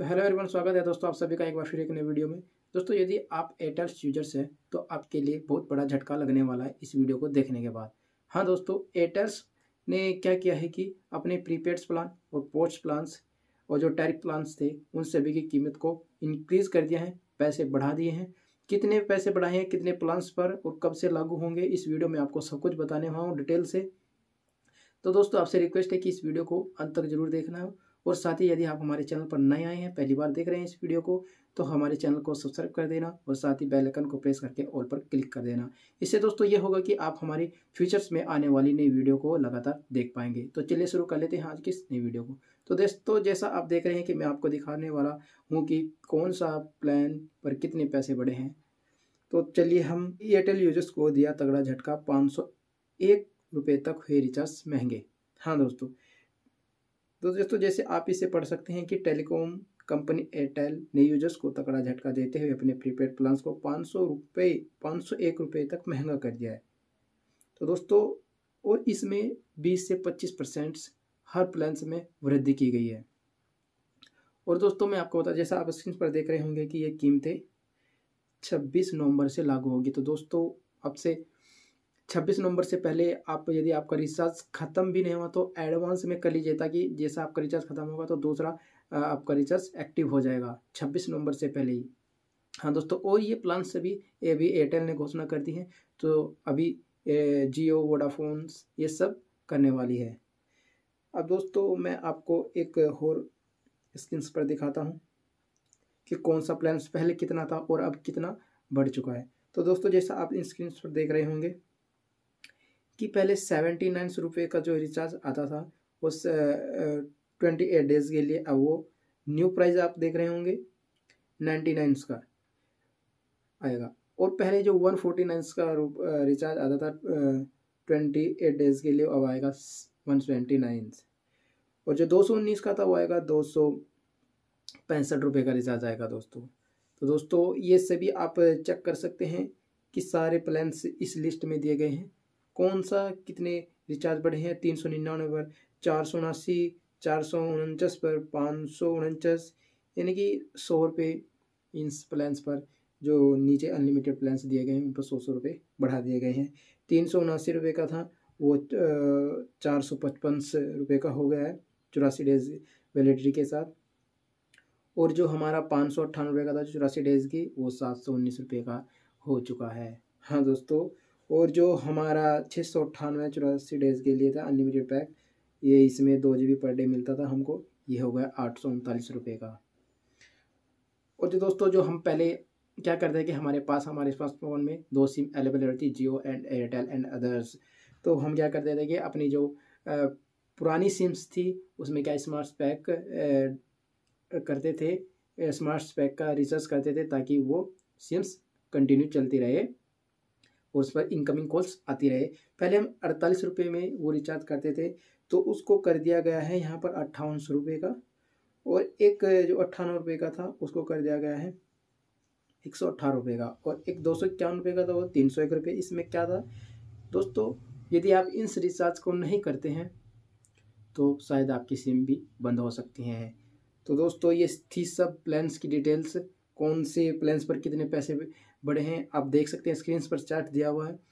तो hello everyone, स्वागत है दोस्तों आप सभी का एक बार फिर एक नए वीडियो में। दोस्तों यदि आप एयरटेल यूजर्स हैं तो आपके लिए बहुत बड़ा झटका लगने वाला है इस वीडियो को देखने के बाद। हाँ दोस्तों, एयरटेल्स ने क्या किया है कि अपने प्रीपेड प्लान और पोस्ट प्लान्स और जो टैरिफ प्लान्स थे उन सभी की कीमत को इंक्रीज़ कर दिया है, पैसे बढ़ा दिए हैं। कितने पैसे बढ़ाए हैं, कितने प्लान्स पर और कब से लागू होंगे, इस वीडियो में आपको सब कुछ बताने वाला हूँ डिटेल से। तो दोस्तों आपसे रिक्वेस्ट है कि इस वीडियो को अंत तक जरूर देखना है और साथ ही यदि आप हमारे चैनल पर नए आए हैं, पहली बार देख रहे हैं इस वीडियो को, तो हमारे चैनल को सब्सक्राइब कर देना और साथ ही बेल आइकन को प्रेस करके ऑल पर क्लिक कर देना। इससे दोस्तों ये होगा कि आप हमारी फ्यूचर्स में आने वाली नई वीडियो को लगातार देख पाएंगे। तो चलिए शुरू कर लेते हैं आज की इस नई वीडियो को। तो दोस्तों जैसा आप देख रहे हैं कि मैं आपको दिखाने वाला हूँ कि कौन सा प्लान पर कितने पैसे बढ़े हैं। तो चलिए, हम एयरटेल यूजर्स को दिया तगड़ा झटका, 501 रुपये तक हुए रिचार्ज महंगे। हाँ दोस्तों, तो दोस्तों जैसे आप इसे पढ़ सकते हैं कि टेलीकॉम कंपनी एयरटेल ने यूजर्स को तगड़ा झटका देते हुए अपने प्रीपेड प्लान्स को 501 रुपये तक महंगा कर दिया है। तो दोस्तों और इसमें 20 से 25% हर प्लान्स में वृद्धि की गई है। और दोस्तों मैं आपको बता, जैसा आप स्क्रीन पर देख रहे होंगे कि ये कीमतें 26 नवंबर से लागू होगी। तो दोस्तों अब से 26 नवंबर से पहले आप, यदि आपका रिचार्ज ख़त्म भी नहीं हुआ तो एडवांस में कर लीजिए, ताकि जैसा आपका रिचार्ज ख़त्म होगा तो दूसरा आपका रिचार्ज एक्टिव हो जाएगा 26 नवंबर से पहले ही। हाँ दोस्तों, और ये प्लान सभी अभी एयरटेल ने घोषणा कर दी है, तो अभी जियो, वोडाफोन्स ये सब करने वाली है। अब दोस्तों मैं आपको एक और स्क्रीन पर दिखाता हूँ कि कौन सा प्लान पहले कितना था और अब कितना बढ़ चुका है। तो दोस्तों जैसा आप इन स्क्रीन पर देख रहे होंगे कि पहले 79 रुपये का जो रिचार्ज आता था उस 28 डेज़ के लिए, अब वो न्यू प्राइस आप देख रहे होंगे 99 का आएगा। और पहले जो 149 का रिचार्ज आता था 28 डेज़ के लिए, अब आएगा 129। और जो 219 का था वो आएगा 265 रुपये का रिचार्ज आएगा दोस्तों। तो दोस्तों ये सभी आप चेक कर सकते हैं कि सारे प्लान्स इस लिस्ट में दिए गए हैं, कौन सा कितने रिचार्ज बढ़े हैं। 399 पर, 479, 449 पर, 549, यानी कि 100 रुपये इन प्लान्स पर। जो नीचे अनलिमिटेड प्लान्स दिए गए हैं उन पर 100 रुपये बढ़ा दिए गए हैं। 379 रुपये का था वो 455 रुपये का हो गया है 84 डेज वैलिडिटी के साथ। और जो हमारा 598 रुपये का था 84 डेज़ की, वो 719 रुपये का हो चुका है। हाँ दोस्तों, और जो हमारा 698 84 डेज़ के लिए था अनलिमिटेड पैक, ये इसमें 2 GB पर डे मिलता था हमको, ये हो गया 839 रुपये का। और जो दोस्तों जो हम पहले क्या करते हैं कि हमारे पास फ़ोन में 2 सिम अवेलेबल रहती, Jio and Airtel and others. तो हम क्या करते थे कि अपनी जो पुरानी सिम्स थी उसमें क्या स्मार्ट पैक करते थे, स्मार्ट पैक का रिचार्ज करते थे, ताकि वो सिम्स कंटिन्यू चलती रहे और उस पर इनकमिंग कॉल्स आती रहे। पहले हम 48 रुपये में वो रिचार्ज करते थे, तो उसको कर दिया गया है यहाँ पर 5800 रुपये का। और एक जो 98 रुपये का था उसको कर दिया गया है 118 रुपये का। और एक 251 रुपये का था वो 301 रुपये। इसमें क्या था दोस्तों, यदि आप इन रिचार्ज को नहीं करते हैं तो शायद आपकी सिम भी बंद हो सकती हैं। तो दोस्तों ये थी सब प्लान्स की डिटेल्स, कौन से प्लान्स पर कितने पैसे बढ़े हैं। आप देख सकते हैं स्क्रीन पर चार्ट दिया हुआ है,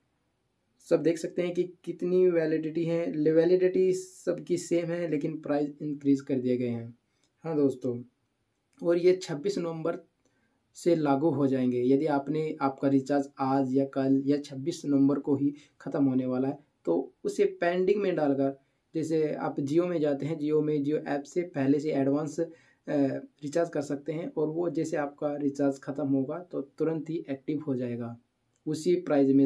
सब देख सकते हैं कि कितनी वैलिडिटी है। वैलिडिटी सबकी सेम है लेकिन प्राइस इंक्रीज कर दिए गए हैं। हाँ दोस्तों, और ये 26 नवंबर से लागू हो जाएंगे। यदि आपका रिचार्ज आज या कल या 26 नवंबर को ही ख़त्म होने वाला है तो उसे पेंडिंग में डालकर, जैसे आप जियो में जाते हैं, जियो ऐप से पहले से एडवांस रिचार्ज कर सकते हैं, और वो जैसे आपका रिचार्ज ख़त्म होगा तो तुरंत ही एक्टिव हो जाएगा उसी प्राइस में।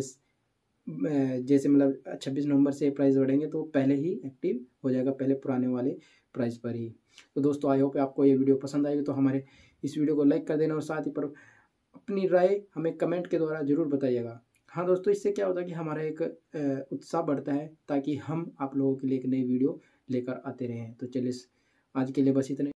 जैसे मतलब 26 नवंबर से प्राइस बढ़ेंगे तो पहले ही एक्टिव हो जाएगा, पहले पुराने वाले प्राइस पर ही। तो दोस्तों आई होप आपको ये वीडियो पसंद आएगी, तो हमारे इस वीडियो को लाइक कर देना और साथ ही पर अपनी राय हमें कमेंट के द्वारा ज़रूर बताइएगा। हाँ दोस्तों, इससे क्या होता है कि हमारा एक उत्साह बढ़ता है, ताकि हम आप लोगों के लिए एक नई वीडियो लेकर आते रहें। तो चलिए आज के लिए बस इतना।